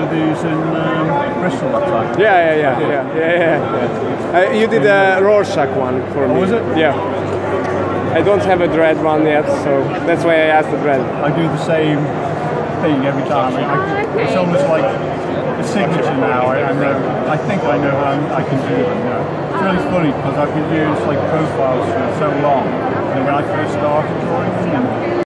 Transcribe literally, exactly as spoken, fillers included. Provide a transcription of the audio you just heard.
with these in um, Bristol that time. Yeah, yeah, yeah, yeah, yeah, yeah. yeah. Uh, you did a Rorschach one for oh, me. was it? Yeah. I don't have a dread one yet, so that's why I asked the dread. I do the same thing every time. I, I, it's almost like a signature now. I, I know. I think I know how I can do them. You know. It's really funny because I've been using like profiles for so long. And when I first started drawing them,